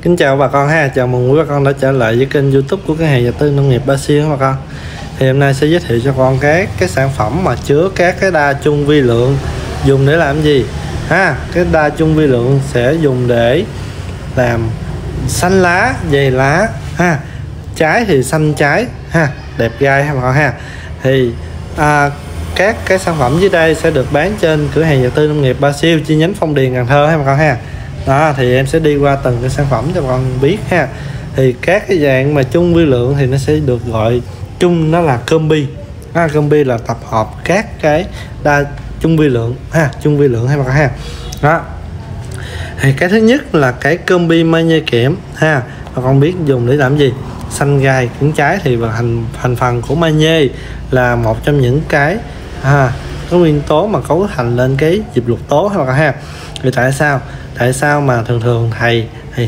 Kính chào bà con ha, chào mừng quý bà con đã trở lại với kênh YouTube của cửa hàng vật tư nông nghiệp Ba Siêu bà con. Thì hôm nay sẽ giới thiệu cho con cái sản phẩm mà chứa các cái đa chung vi lượng dùng để làm gì ha. Cái đa chung vi lượng sẽ dùng để làm xanh lá, dày lá ha, trái thì xanh trái ha, đẹp gai ha bà con ha. Thì các cái sản phẩm dưới đây sẽ được bán trên cửa hàng vật tư nông nghiệp Ba Siêu chi nhánh Phong Điền, Cần Thơ ha bà con ha. Đó, thì em sẽ đi qua từng cái sản phẩm cho con biết ha. Thì các cái dạng mà chung vi lượng thì nó sẽ được gọi chung nó là combi. Combi là tập hợp các cái đa chung vi lượng ha, chung vi lượng ha bà con ha. Đó. Thì cái thứ nhất là cái combi magie kẽm ha. Bà con biết dùng để làm gì? Xanh gai cứng trái thì thành phần của magie là một trong những cái cái nguyên tố mà cấu thành lên cái diệp lục tố ha bà con ha. Thì tại sao mà thường thầy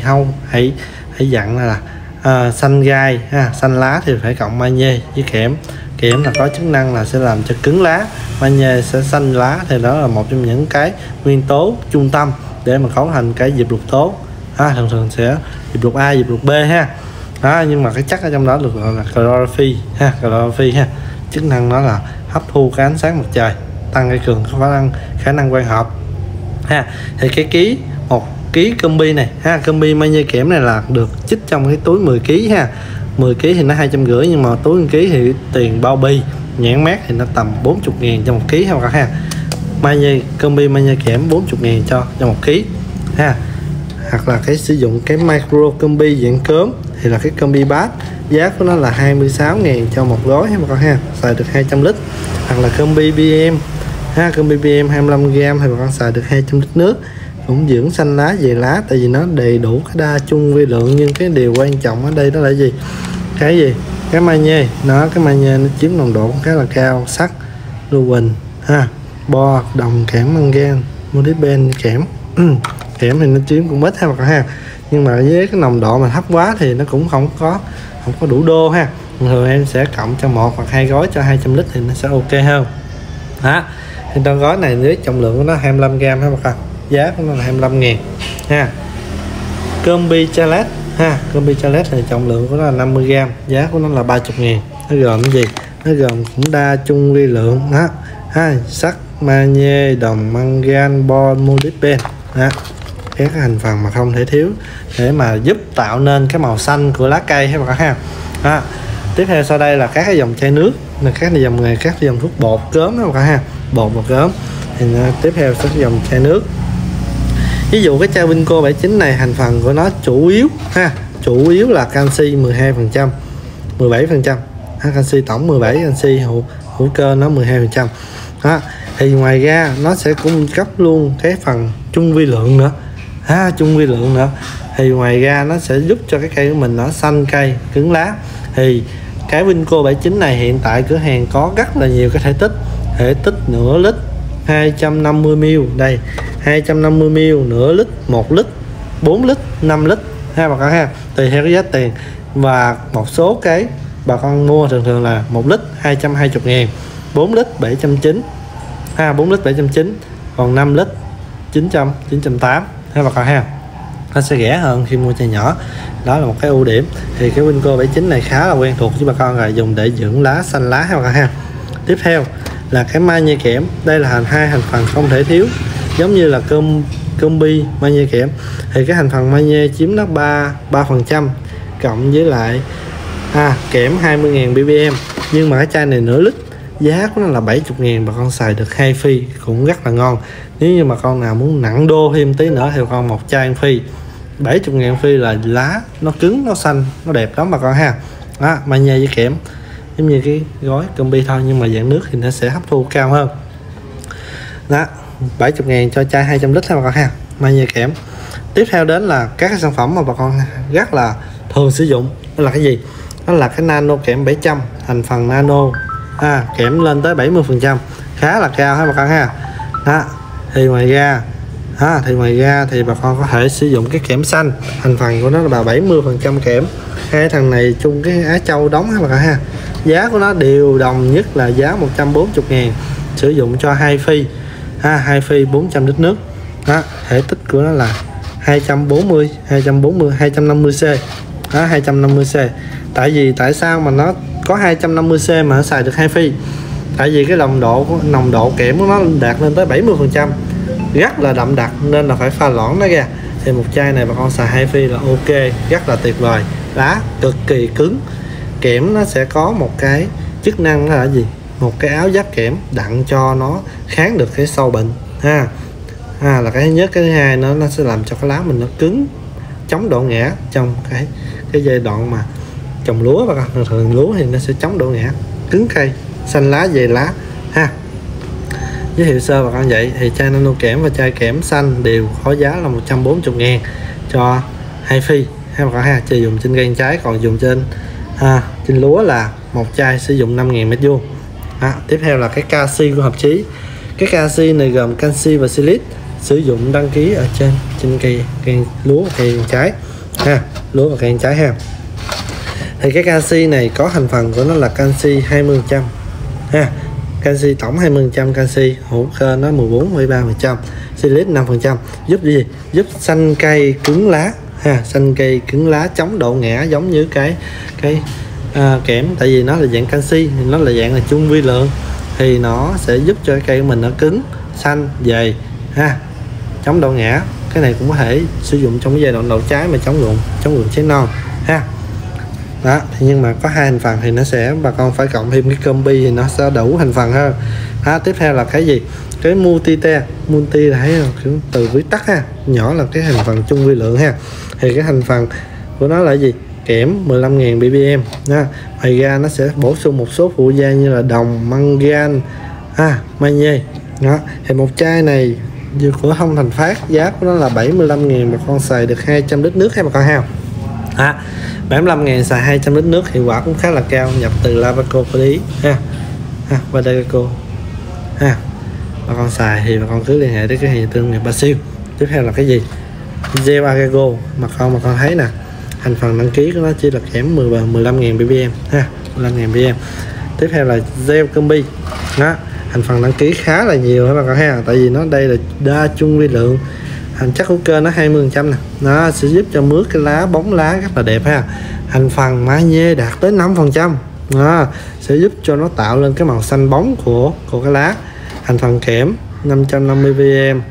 hãy dặn là xanh gai ha, xanh lá thì phải cộng magie với kẽm. Kẽm là có chức năng là sẽ làm cho cứng lá, magie sẽ xanh lá, thì đó là một trong những cái nguyên tố trung tâm để mà cấu thành cái diệp lục tố thường sẽ diệp lục A, diệp lục B ha. Đó, nhưng mà cái chất ở trong đó được gọi là chlorophyll ha. Chức năng nó là hấp thu cái ánh sáng mặt trời, tăng cái cường khả năng quang hợp ha. Thì một ký combi này ha, combi magie kẽm này là được chích trong cái túi 10 kg ha. 10 kg thì nó 250, nhưng mà túi 1 kg thì tiền bao bì nhãn mát thì nó tầm 40.000 cho 1 kg ha các ha. Combi magie kẽm 40.000 cho 1 kg ha. Hoặc là cái sử dụng cái micro combi dạng cớm thì là cái combi bát, giá của nó là 26.000 cho một gói ha các ha, xài được 200 lít. Hoặc là combi BM ha, combi BM 25g thì bà con xài được 200 lít nước, cũng dưỡng xanh lá, dày lá, tại vì nó đầy đủ cái đa chung vi lượng. Nhưng cái điều quan trọng ở đây đó là gì? Cái magie nó chiếm nồng độ khá là cao, sắt, lưu huỳnh ha, bo, đồng, kẽm, mangan, molybden, kẽm kẽm thì nó chiếm cũng ít ha bà con ha. Nhưng mà với cái nồng độ mà thấp quá thì nó cũng không có đủ đô ha. Thường em sẽ cộng cho 1 hoặc 2 gói cho 200 lít thì nó sẽ ok hơn. Thì trong gói này với trọng lượng của nó 25g ha bà con, giá của nó là 25.000 ha. Combi chalet ha, combi chalet thì trọng lượng của nó là 50g, giá của nó là 30.000. Nó gồm cái gì? Nó gồm cũng đa chung vi lượng đó ha, sắt, magie, đồng, mangan, bo, molybden đó. Các thành phần mà không thể thiếu để mà giúp tạo nên cái màu xanh của lá cây ha bà con ha. Tiếp theo sau đây là các cái dòng chai nước, là các dòng thuốc bột cớm đó bà con ha, bột và cớm. Thì tiếp theo sẽ dòng chai nước. Ví dụ cái chai Vinco 79 này, thành phần của nó chủ yếu là canxi 12%, 17% canxi tổng 17, canxi hữu cơ nó 12%. Thì ngoài ra nó sẽ cung cấp luôn cái phần chung vi lượng nữa thì ngoài ra nó sẽ giúp cho cái cây của mình nó xanh cây, cứng lá. Thì cái Vinco 79 này hiện tại cửa hàng có rất là nhiều cái thể tích nửa lít, 250ml đây, 250ml, nửa lít, 1 lít, 4 lít, 5 lít ha bà con ha, tùy theo cái giá tiền. Và một số cái bà con mua thường là 1 lít 220.000, 4 lít 790 ha, 4 lít 790, còn 5 lít 980 ha bà con ha. Nó sẽ rẻ hơn khi mua chai nhỏ, đó là một cái ưu điểm. Thì cái Vinco 79 này khá là quen thuộc với bà con rồi, dùng để dưỡng lá, xanh lá ha bà con ha. Tiếp theo là cái magie kẽm, đây là hai thành phần không thể thiếu, giống như là combi magie kẽm. Thì cái thành phần magie chiếm nó 3% cộng với lại kẽm 20.000 ppm. Nhưng mà cái chai này nửa lít, giá của nó là 70.000, bà con xài được 2 phi cũng rất là ngon. Nếu như mà con nào muốn nặng đô thêm tí nữa thì con một chai phi 70.000 phi là lá nó cứng, nó xanh, nó đẹp lắm bà con ha. Magie với kẽm giống như cái gói combi thôi, nhưng mà dạng nước thì nó sẽ hấp thu cao hơn. Đó, 70.000 cho chai 200 lít ha bà con ha, magie kẽm. Tiếp theo đến là các cái sản phẩm mà bà con rất là thường sử dụng, đó là cái gì? Đó là cái nano kẽm 700, thành phần nano kẽm lên tới 70%, khá là cao ha bà con ha. Thì ngoài ra thì bà con có thể sử dụng cái kẽm xanh, thành phần của nó là 70% kẽm. Hai thằng này chung cái Á Châu đóng ha bà con ha. Giá của nó đều đồng nhất là giá 140.000, sử dụng cho 2 phi 2 phi 400 lít nước. Thể tích của nó là 240 250C đó, 250C. Tại sao mà nó có 250C mà nó xài được 2 phi? Tại vì cái nồng độ kẽm của nó đạt lên tới 70%, rất là đậm đặc, nên là phải pha loãng nó ra. Thì một chai này bà con xài 2 phi là ok, rất là tuyệt vời. Lá cực kỳ cứng. Kẽm nó sẽ có một cái chức năng là gì? Một cái áo giáp kẽm đặng cho nó kháng được cái sâu bệnh ha. Là cái thứ nhất. Cái thứ hai nó sẽ làm cho cái lá mình nó cứng, chống độ ngã trong cái giai đoạn mà trồng lúa. Và thường lúa thì nó sẽ chống độ ngã, cứng cây, xanh lá dày lá ha. Giới thiệu sơ bà con vậy. Thì chai nano kẽm và chai kẽm xanh đều có giá là 140.000 cho 2 phi ha bà con ha, chỉ dùng trên cây trái, còn dùng trên lúa là một chai sử dụng 5.000 m2. Tiếp theo là cái canxi của hợp chí. Cái canxi này gồm canxi và silic, sử dụng đăng ký ở trên cây lúa và cây trái ha, lúa và cây trái ha. Thì cái canxi này có thành phần của nó là canxi 20% ha, canxi tổng 20%, canxi hữu cơ nó 14,3%, silic 5%, giúp gì? Giúp xanh cây cứng lá ha, xanh cây cứng lá, chống độ ngã giống như cái kẽm. Tại vì nó là dạng canxi, nó là dạng là chung vi lượng, thì nó sẽ giúp cho cái cây của mình nó cứng, xanh, dày ha, chống độ ngã. Cái này cũng có thể sử dụng trong cái giai đoạn đậu trái mà chống rụng trái non ha. Đó, thì nhưng mà có 2 thành phần thì nó sẽ, bà con phải cộng thêm cái combi thì nó sẽ đủ thành phần hơn. Tiếp theo là cái gì? Cái multi là thấy kiểu từ viết tắt ha, nhỏ là cái thành phần chung vi lượng ha. Thì cái thành phần của nó là gì? Kẽm 15.000 ppm ha. Ngoài ra nó sẽ bổ sung một số phụ gia như là đồng, mangan, magie. Đó, thì một chai này của Thông Thành Phát giá của nó là 75.000, bà con xài được 200 lít nước ha bà con ha. 75.000 xài 200 lít nước, hiệu quả cũng khá là cao, nhập từ Lavaco của Ý ha, Vadaco ha. Bà con xài thì bà con cứ liên hệ đến cái hàng tương nghiệp Brazil. Tiếp theo là cái gì? Gel Agago. Bà con thấy nè, thành phần đăng ký của nó chỉ là kẽm 15.000 ppm ha, 15.000 ppm. Tiếp theo là gel combi đó, thành phần đăng ký khá là nhiều các bạn con ha, tại vì nó đây là đa chung vi lượng, thành chất hữu cơ nó 20% nè, nó sẽ giúp cho mướt cái lá, bóng lá rất là đẹp ha. Thành phần magie đạt tới 5%, sẽ giúp cho nó tạo lên cái màu xanh bóng của cái lá. Thành phần kẽm 550 ppm,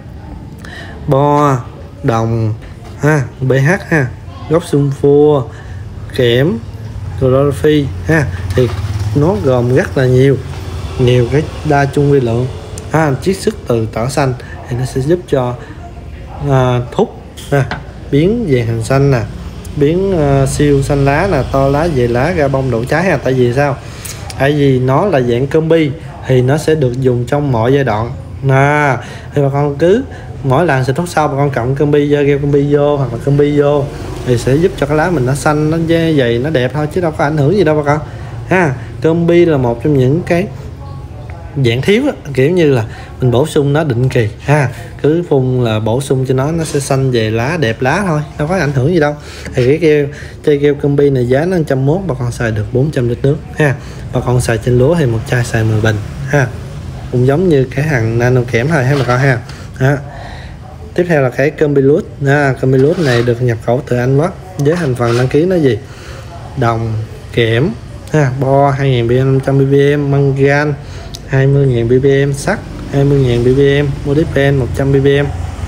bo, đồng ha, pH ha, gốc sunfua, kẽm, chlorophy ha, thì nó gồm rất là nhiều cái đa chung vi lượng chiết xuất từ tảo xanh, thì nó sẽ giúp cho thúc biến vàng hành xanh nè, biến siêu xanh lá nè, to lá, dày lá, ra bông đậu trái ha. Tại vì sao? Tại vì nó là dạng combi thì nó sẽ được dùng trong mọi giai đoạn thì bà con cứ mỗi lần xịt thuốc sau bà con cộng combi vô, combi vô hoặc là combi vô thì sẽ giúp cho cái lá mình nó xanh, nó dày, nó đẹp thôi, chứ đâu có ảnh hưởng gì đâu bà con ha. Combi là một trong những cái dạng thiếu đó, kiểu như là mình bổ sung nó định kỳ ha, cứ phun là bổ sung cho nó sẽ xanh về lá, đẹp lá thôi, đâu có ảnh hưởng gì đâu. Thì cái chai keo combi này giá nó 101, bà con xài được 400 lít nước ha. Bà con xài trên lúa thì một chai xài 10 bình ha, cũng giống như cái hàng nano kẽm thôi ha bà con ha. Tiếp theo là cái Combilus. Combilus này được nhập khẩu từ Anh Quốc, với thành phần đăng ký nó gì? Đồng, kẽm bo 2.500 ppm, mangan 20.000 ppm, sắt 20.000 ppm, molybden 100 ppm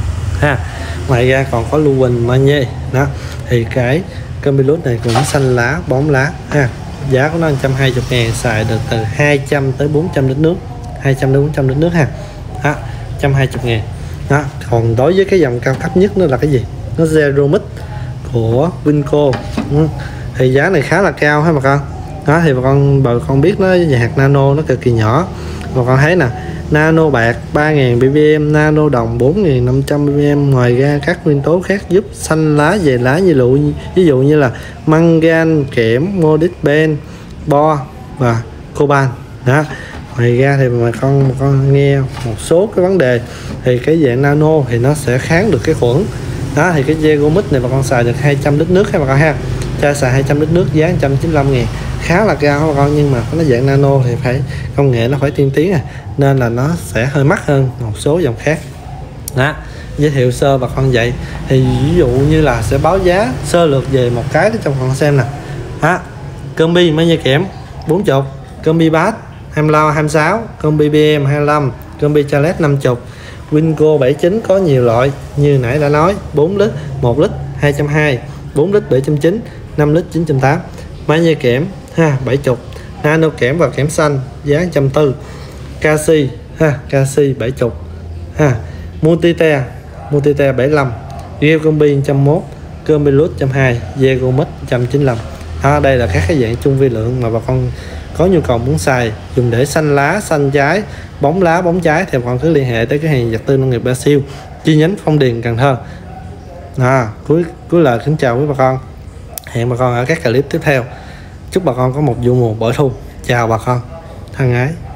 Ngoài ra còn có lưu huỳnh, magie đó. Thì cái Combilus này cũng xanh lá, bóng lá giá của nó 120.000, xài được từ 200 tới 400 lít nước, 200 đến 400 lít nước 120.000 đó. Còn đối với cái dòng cao cấp nhất nó là cái gì? Nó Zero Mix của Vinco, thì giá này khá là cao ha bà con. Đó, thì bà con biết nó về hạt nano nó cực kỳ nhỏ. Bà con thấy nè, nano bạc 3.000 ppm, nano đồng 4.500 ppm. Ngoài ra các nguyên tố khác giúp xanh lá, dày lá ví dụ như là mangan, kẽm, molybden, bo và coban đó. Ngoài ra thì bà con nghe một số cái vấn đề, thì cái dạng nano thì nó sẽ kháng được cái khuẩn đó. Thì cái Zegomix này bà con xài được 200 lít nước ha bà con ha, chai xài 200 lít nước giá 195.000, khá là cao bà con. Nhưng mà nó dạng nano thì phải công nghệ nó phải tiên tiến nên là nó sẽ hơi mắc hơn một số dòng khác đó. giới thiệu sơ bà con vậy. Thì ví dụ như là sẽ báo giá sơ lược về một cái để cho bà con xem nè. Combi magie kẽm 40, combi bass 25 26, combi BM 25, combi chalet 50, Winco 79 có nhiều loại như nãy đã nói, 4 lít, 1 lít 220, 4 lít 790, 5 lít 980. Magie kẽm 70, nano kẽm và kẽm xanh giá 140, Casi Casi 70, Multite 75, Gel combi 101, combi lút 120, Zego mix 195. Đây là các cái dạng chung vi lượng mà bà con có nhu cầu muốn xài dùng để xanh lá, xanh trái, bóng lá, bóng trái thì bà con cứ liên hệ tới cái hàng vật tư nông nghiệp Ba Siêu chi nhánh Phong Điền, Cần Thơ. Cuối lời kính chào quý bà con, hẹn bà con ở các clip tiếp theo. Chúc bà con có một vụ mùa bội thu. Chào bà con thân ái.